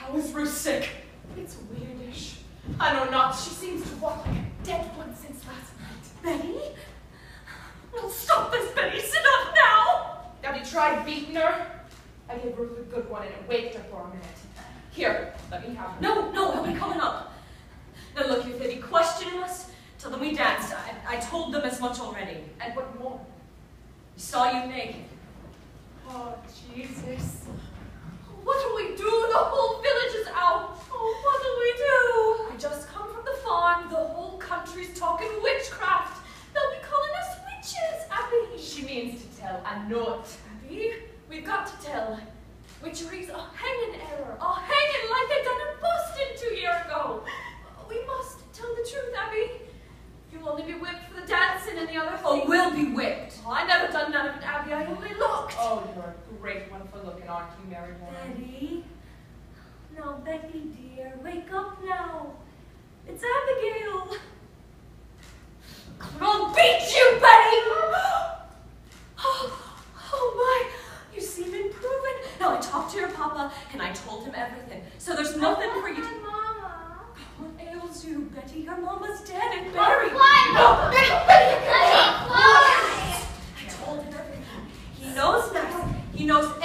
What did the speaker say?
How is Ruth sick? It's weirdish. I know not. She seems to walk like a dead one since last night. Betty? Well, stop this, Betty. Sit up now. Have you tried beating her? I gave Ruth a good one and it waked her for a minute. Here, let me have her. No, he'll be coming up. Now look, if they be questioning us, tell them we danced. I told them as much already. And what more? We saw you naked. Oh, Jesus. What'll we do? The whole village is out. Oh, what'll we do? I just come from the farm. The whole country's talking witchcraft. They'll be calling us witches, Abby. She means to tell. I know it. Abby, we've got to tell. Witchery's a hanging error. A hanging like they done in Boston 2 years ago. We must tell the truth, Abby. You'll only be whipped for the dancing and the other things. Oh, we'll be whipped. Oh, I never done none of it, Abby. I only looked. Oh, you're a great one for looking, aren't you, Mary Warren? Betty? Now, Betty, dear, wake up now. It's Abigail. I'll beat you, Betty! Oh, my. You seem improving. Now, I talked to your papa, and I told him everything. So there's nothing for you to... Mama. What ails you, Betty? Your mama's dead and buried. No, Betty, I told him everything. He knows now. He knows